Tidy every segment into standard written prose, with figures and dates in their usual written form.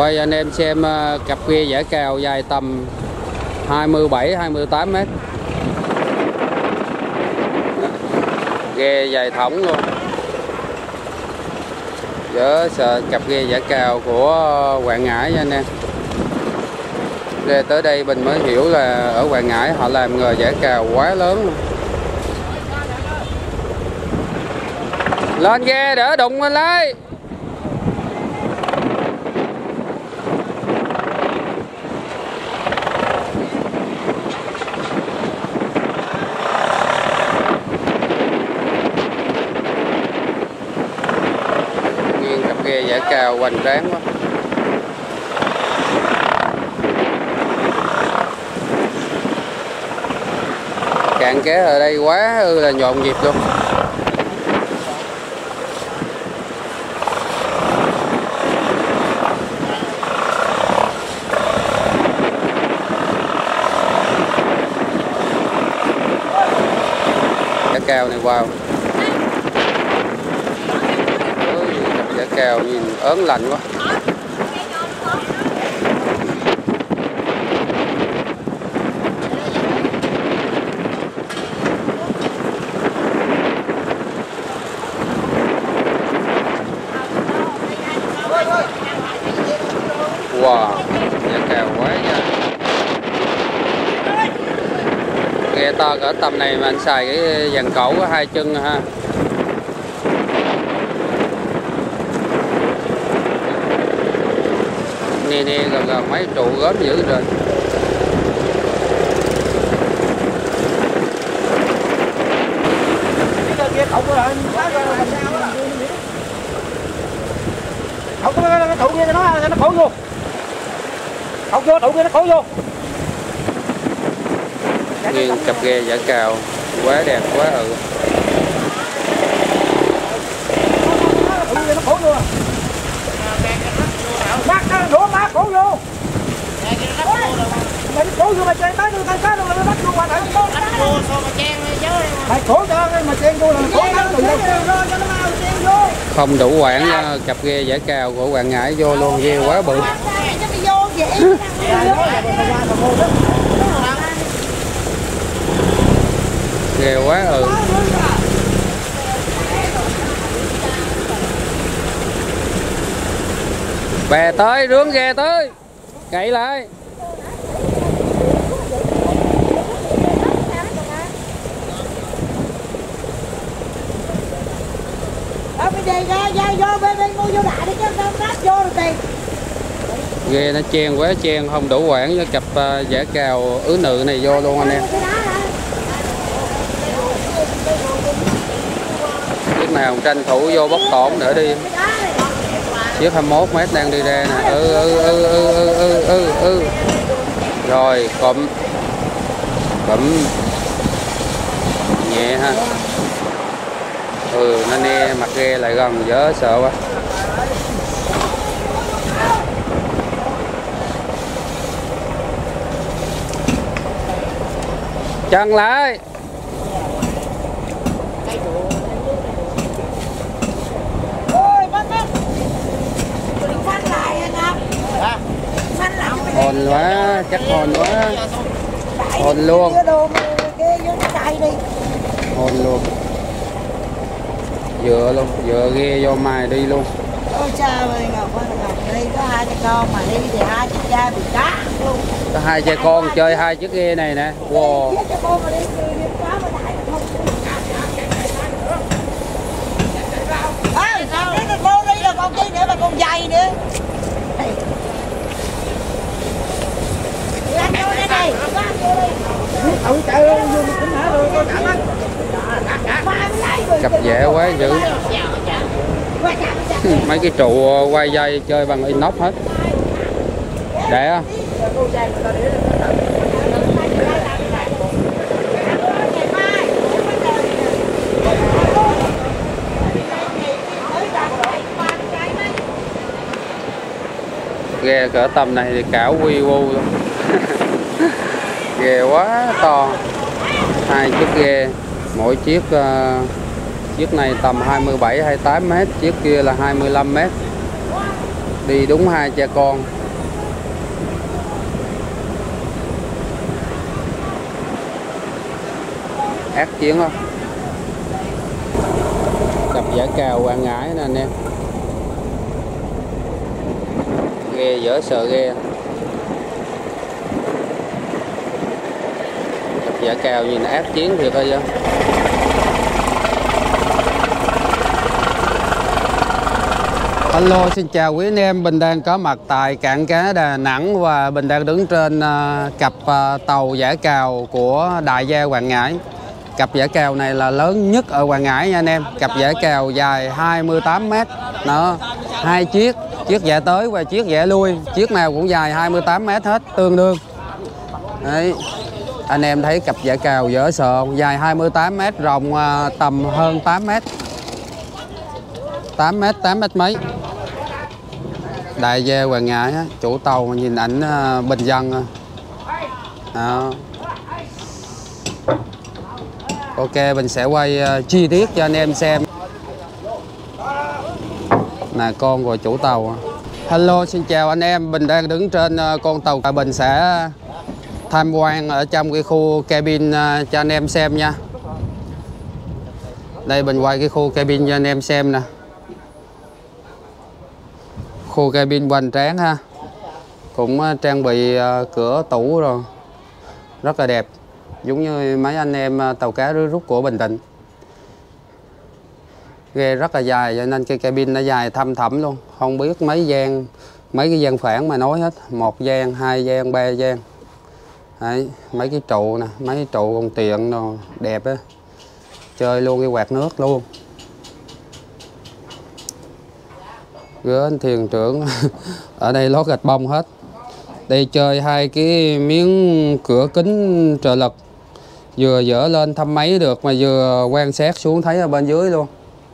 Quay anh em xem cặp ghe dẻ cào dài tầm 27-28 mét. Ghe dài thõng luôn. Nhớ sợ cặp ghe dẻ cào của Quảng Ngãi nha anh em. Ghe tới đây mình mới hiểu là ở Quảng Ngãi họ làm nghề dẻ cào quá lớn luôn. Lên ghe đỡ đụng lên lấy. Nguyên cặp ghe dẻ cào hoành tráng quá. Cạn ké ở đây quá là nhộn nhịp luôn. Dẻ cào này wow. Dẻ cào nhìn ớn lạnh quá. Wow, dẻ cào quá nha. Ghe to cỡ tầm này mà anh xài cái dàn cẩu có 2 chân ha. Nè gần mấy trụ gớm dữ rồi. Không có cái trụ kia cho nó khổ vô. Không vô trụ kia nó khổ vô. Nguyên cặp ghe dẻ cào quá đẹp quá Trụ kia nó khổ vô. Mát nó đổ mát khổ vô. Mày khổ vô mà chen tới đưa tay đâu mà bắt vô qua thử. Mày khổ cho mà chen vô là khổ lắm rồi cho nó mau chen vô. Không đủ quảng cặp ghe dẻ cào của Quảng Ngãi vô luôn, ghe quá bự. Ghe quá Bè tới, rướn ghe tới. Cậy lại. Ghe nó chen quá chen không đủ quảng với cặp dẻ cào ứ nự này vô luôn anh em. Chiếc nào tranh thủ vô bóc tổn nữa đi. Chiếc 21 mét đang đi ra nè. Rồi cụm nhẹ ha. Nó nè mặt ghe lại gần dở sợ quá. Chân lại. Hồn quá, chắc hồn quá. Hồn luôn. Hồn luôn. Dựa luôn, dựa ghe vô mài đi luôn. Ôi cha ơi, Ngọc đi có 2 cha con mà đi thì 2 chiếc cha bị cá luôn. Có 2 cha con chơi 2 chiếc ghe này nè. Wow. Cô đi là còn chi nữa mà còn dày nữa. Anh vô đây này. Trời ơi, vô tính hả rồi, coi cảm Cặp dẻ quá dữ. Mấy cái trụ quay dây chơi bằng inox hết. Đẹp không? Ghe cỡ tầm này thì cảo quy vu luôn. Ghe quá to. 2 chiếc ghe, mỗi chiếc chiếc này tầm 27-28 mét, chiếc kia là 25 mét. Đi đúng hai cha con. Ác chiến không? Cặp giả cào Quảng Ngãi nè anh em. Ghe dở sợ ghe. Cặp giả cào nhìn ác chiến thiệt thôi chứ. Hello, xin chào quý anh em. Mình đang có mặt tại cảng cá Đà Nẵng và mình đang đứng trên cặp tàu giã cào của Đại Gia Quảng Ngãi. Cặp giã cào này là lớn nhất ở Quảng Ngãi nha anh em. Cặp giã cào dài 28 m. Nó hai chiếc giã tới và chiếc giã lui. Chiếc nào cũng dài 28 m hết, tương đương. Đấy. Anh em thấy cặp giã cào dở sợ không? Dài 28 m, rộng tầm hơn 8 m. 8 m mấy. Đại Gia Quảng Ngãi á, chủ tàu mà nhìn ảnh bình dân. Đó. Ok, mình sẽ quay chi tiết cho anh em xem. Là con của chủ tàu. Hello, xin chào anh em. Mình đang đứng trên con tàu. Mình sẽ tham quan ở trong cái khu cabin cho anh em xem nha. Đây mình quay cái khu cabin cho anh em xem nè. Khu cabin hoành tráng ha. Cũng trang bị cửa tủ rồi. Rất là đẹp. Giống như mấy anh em tàu cá rưới rút của Bình Định. Ghe rất là dài cho nên cái cabin nó dài thăm thẳm luôn. Không biết mấy cái gian phản mà nói hết. 1 gian, 2 gian, 3 gian. Đấy, mấy cái trụ nè, mấy cái trụ còn tiện đồ đẹp á. Chơi luôn cái quạt nước luôn. Gỡ anh thuyền trưởng ở đây lót gạch bông hết. Đây chơi hai cái miếng cửa kính trợ lực, vừa dỡ lên thăm máy được mà vừa quan sát xuống thấy ở bên dưới luôn.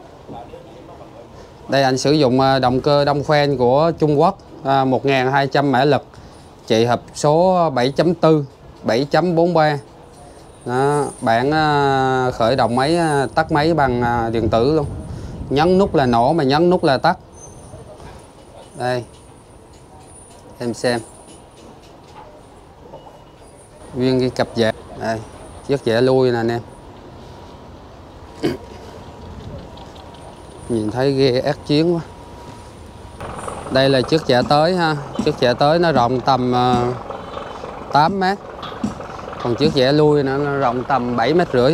Đây anh sử dụng động cơ Đông Phen của Trung Quốc, 1200 mã lực, chạy hộp số 7.4, 7.43. Đó, bản khởi động máy, tắt máy bằng điện tử luôn. Nhấn nút là nổ mà nhấn nút là tắt. Đây em xem nguyên cái cặp dạ. Đây chiếc dạ lui nè anh em. Nhìn thấy ghe ác chiến quá. Đây là chiếc dạ tới ha. Chiếc dạ tới nó rộng tầm 8 m. Còn chiếc dạ lui nó rộng tầm 7,5 m.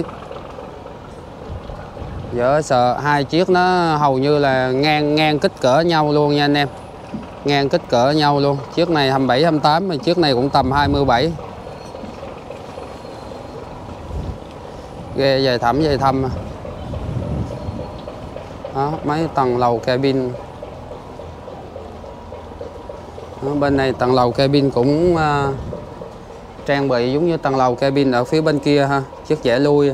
Giờ sợ hai chiếc nó hầu như là ngang kích cỡ nhau luôn nha anh em. Ngang kích cỡ nhau luôn. Chiếc này 27, 28 mà chiếc này cũng tầm 27. Ghe dài thăm. Đó, mấy tầng lầu cabin. Đó, bên này tầng lầu cabin cũng trang bị giống như tầng lầu cabin ở phía bên kia ha. Chiếc dẻ lui.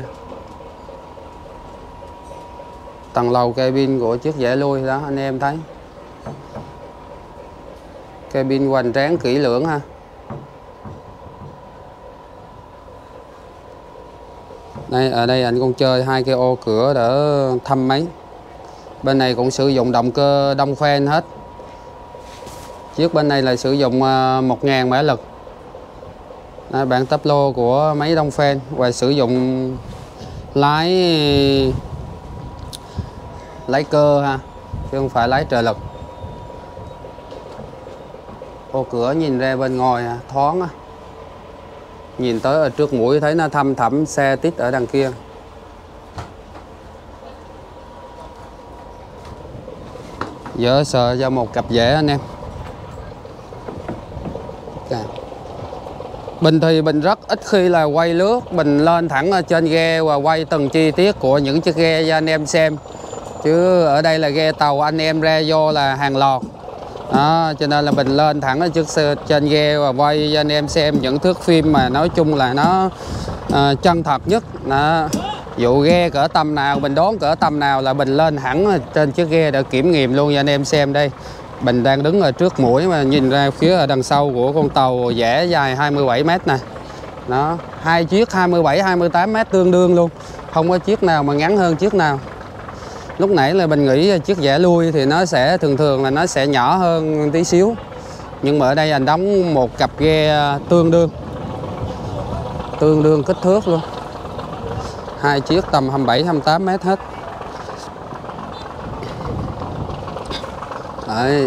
Tầng lầu cabin của chiếc dẻ lui đó anh em thấy. Cabin hoành tráng kỹ lưỡng ha. Đây, ở đây anh cũng chơi hai cái ô cửa để thăm máy. Bên này cũng sử dụng động cơ Đông Phen hết. Chiếc bên này là sử dụng 1000 mã lực. Đây, bản táp lô của máy Đông Phen và sử dụng lái cơ ha, chứ không phải lái trợ lực. Ô cửa nhìn ra bên ngoài thoáng á. Nhìn tới ở trước mũi thấy nó thăm thẳm xe tít ở đằng kia. Dỡ sợ cho một cặp dẻ anh em. Bình thì mình rất ít khi là quay lướt, mình lên thẳng ở trên ghe và quay từng chi tiết của những chiếc ghe cho anh em xem. Chứ ở đây là ghe tàu anh em ra vô là hàng loạt. Đó, cho nên là mình lên thẳng ở trên ghe và quay cho anh em xem những thước phim mà nói chung là nó chân thật nhất. Đó. Dụ ghe cỡ tầm nào, mình đón cỡ tầm nào là mình lên hẳn trên chiếc ghe để kiểm nghiệm luôn cho anh em xem đây. Mình đang đứng ở trước mũi mà nhìn ra phía ở đằng sau của con tàu dẻ dài 27 m nè. Đó, hai chiếc 27, 28 m tương đương luôn. Không có chiếc nào mà ngắn hơn chiếc nào. Lúc nãy là mình nghĩ chiếc dẻ lui thì nó sẽ thường là nó sẽ nhỏ hơn tí xíu. Nhưng mà ở đây anh đóng một cặp ghe tương đương kích thước luôn. Hai chiếc tầm 27-28 mét hết. Đấy.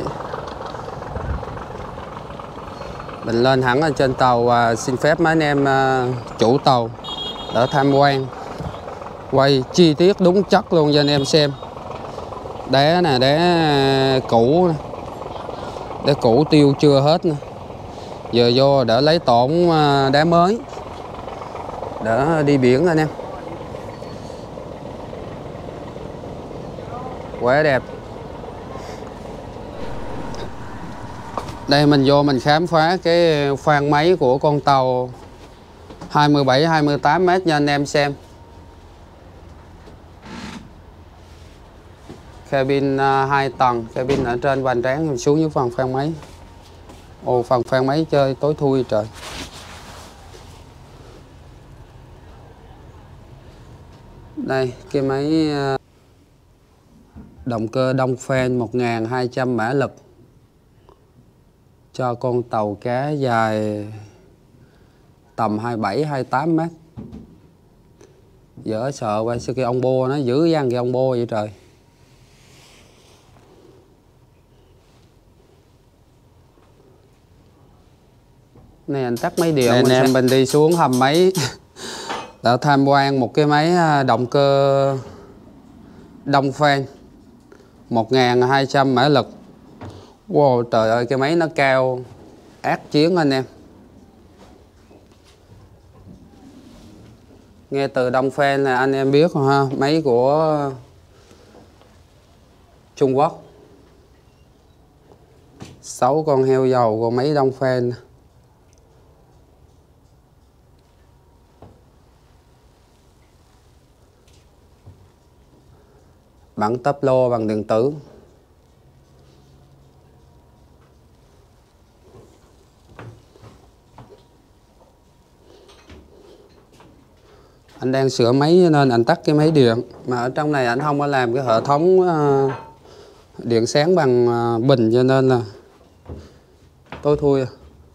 Mình lên hẳn ở trên tàu và xin phép mấy anh em chủ tàu đỡ tham quan, quay chi tiết đúng chất luôn cho anh em xem. Đá nè, đá cũ nè. Đá cũ tiêu chưa hết nè. Giờ vô đỡ lấy tổn đá mới, đỡ đi biển anh em. Quá đẹp. Đây mình vô mình khám phá cái khoang máy của con tàu 27-28 mét cho anh em xem. Cabin 2 tầng, cabin ở trên hoành tráng, mình xuống dưới phần khoang máy. Ồ, phần khoang máy chơi tối thui trời. Đây, cái máy động cơ Đông Phen 1200 mã lực cho con tàu cá dài tầm 27-28 mét. Dở sợ qua sao cái ông bô nó giữ dang cái ông bô vậy trời. Này anh tắt máy điện. Anh em mình đi xuống hầm máy đã tham quan một cái máy động cơ Đông Phen 1200 mã lực. Wow, trời ơi, cái máy nó cao ác chiến anh em. Nghe từ Đông Phen là anh em biết rồi ha, máy của Trung Quốc. 6 con heo dầu của máy Đông Phen. Bản táp lô bằng điện tử. Anh đang sửa máy nên anh tắt cái máy điện. Mà ở trong này anh không có làm cái hệ thống điện sáng bằng bình cho nên là tối thui.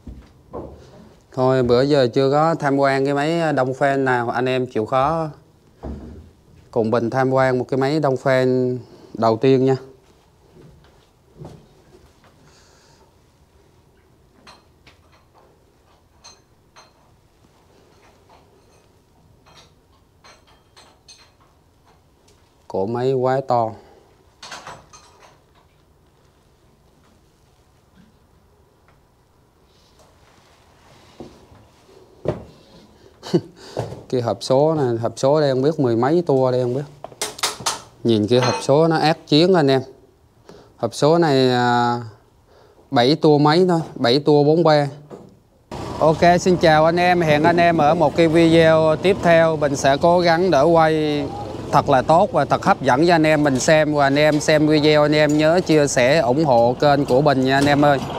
Thôi bữa giờ chưa có tham quan cái máy Đông Phen nào, anh em chịu khó cùng mình tham quan một cái máy Đông Phen đầu tiên nha. Cổ máy quá to. Cái hộp số này, hộp số đây không biết mười mấy tua đây không biết. Nhìn cái hộp số nó ác chiến anh em. Hộp số này 7 tua mấy thôi, 7 tua 43. Ok, xin chào anh em, hẹn anh em ở một cái video tiếp theo. Mình sẽ cố gắng để quay thật là tốt và thật hấp dẫn cho anh em mình xem. Và anh em xem video anh em nhớ chia sẻ ủng hộ kênh của mình nha anh em ơi.